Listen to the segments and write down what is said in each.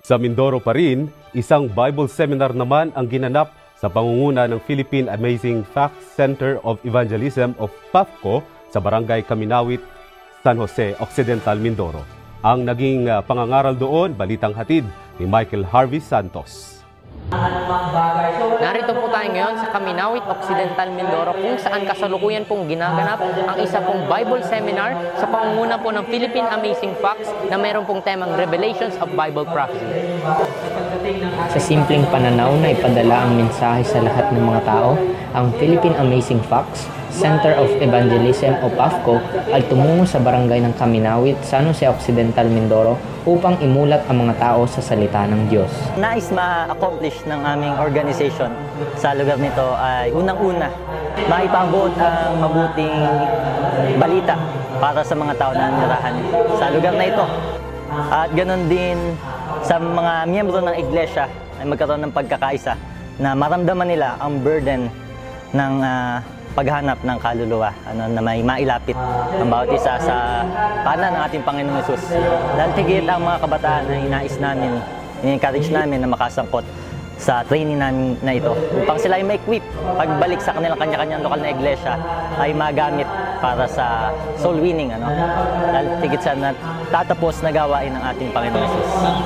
Sa Mindoro pa rin, isang Bible seminar naman ang ginanap sa pangunguna ng Philippine Amazing Facts Center of Evangelism of PAFCO sa Barangay Kaminawit, San Jose Occidental, Mindoro. Ang naging pangangaral doon, balitang hatid ni Michael Harvey Santos. Narito po tayo ngayon sa Kaminawit, Occidental, Mindoro kung saan kasalukuyan pong ginaganap ang isa pong Bible seminar sa pangunguna po ng Philippine Amazing Facts na mayroon pong temang Revelations of Bible Prophecy. Sa simpleng pananaw na ipadala ang mensahe sa lahat ng mga tao, ang Philippine Amazing Facts Center of Evangelism o PAFCO ay tumungo sa barangay ng Kaminawit, San Jose Occidental, Mindoro upang imulat ang mga tao sa salita ng Diyos. Nais ma-accomplish ng aming organization sa lugar nito ay unang-una, maipabot ang mabuting balita para sa mga tao na nanirahan sa lugar na ito. At ganoon din sa mga miyembro ng iglesia ay magkaroon ng pagkakaisa na maramdaman nila ang burden ng paghanap ng kaluluwa, na may mailapit ang bawat isa sa kanan ng ating Panginoong Hesus. Dahil tigit ang mga kabataan na inais namin, in-encourage namin na makasangkot sa training namin na ito upang sila ay ma-equip pagbalik sa kanilang kanya-kanyang lokal na iglesia ay magamit para sa soul winning. Dahil tigit sa tatapos na gawain ng ating Panginoong Hesus.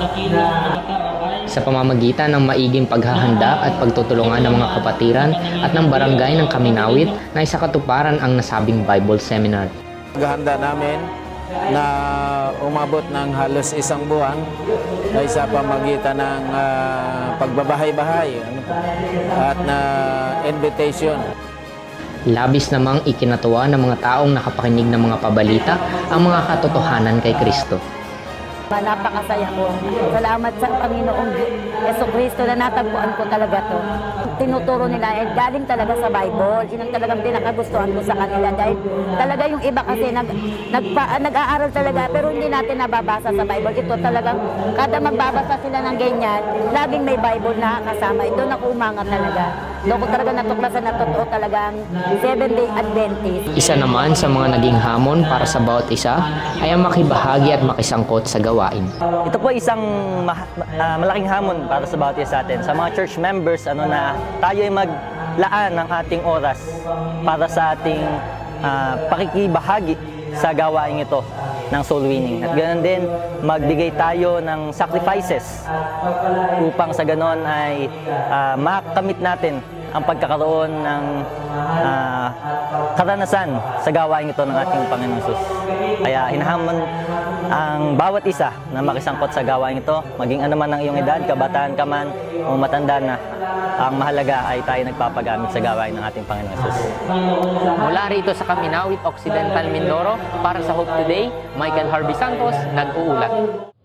Sa pamamagitan ng maiging paghahanda at pagtutulungan ng mga kapatiran at ng barangay ng Kaminawit na isa katuparan ang nasabing Bible Seminar. Paghahanda namin na umabot ng halos isang buwan ay sa pamamagitan ng pagbabahay-bahay at na invitation. Labis namang ikinatuwa ng mga taong nakapakinig ng mga pabalita ang mga katotohanan kay Kristo. Napakasaya ko. Salamat sa Panginoong Jesucristo na natagpuan ko talaga to. Tinuturo nila galing talaga sa Bible. Yun ang talagang pinakagustuhan ko sa kanila dahil talaga yung iba kasi nag-aaral talaga pero hindi natin nababasa sa Bible. Ito talagang kada magbabasa sila ng ganyan, laging may Bible na kasama. Doon ako umangat talaga. Doon ko talaga natuklasan na totoo talagang Seventh-day Adventist. Isa naman sa mga naging hamon para sa bawat isa ay ang makibahagi at makisangkot sa gawain. Ito po isang malaking hamon para sa bawat isa sa atin. Sa mga church members, na tayo ay maglaan ng ating oras para sa ating pakikibahagi sa gawain ito ng soul winning. At ganoon din, magbigay tayo ng sacrifices upang sa ganoon ay makamit natin ang pagkakaroon ng karanasan sa gawain ito ng ating Panginoong Hesus. Kaya hinahamon ang bawat isa na makisangkot sa gawain ito, maging anuman ang iyong edad, kabataan ka man o matanda na, ang mahalaga ay tayo nagpapagamit sa gawain ng ating Panginoong Hesus. Mula rito sa Kaminawit, Occidental, Mindoro, para sa Hope Today, Michael Harvey Santos, nag-uulat.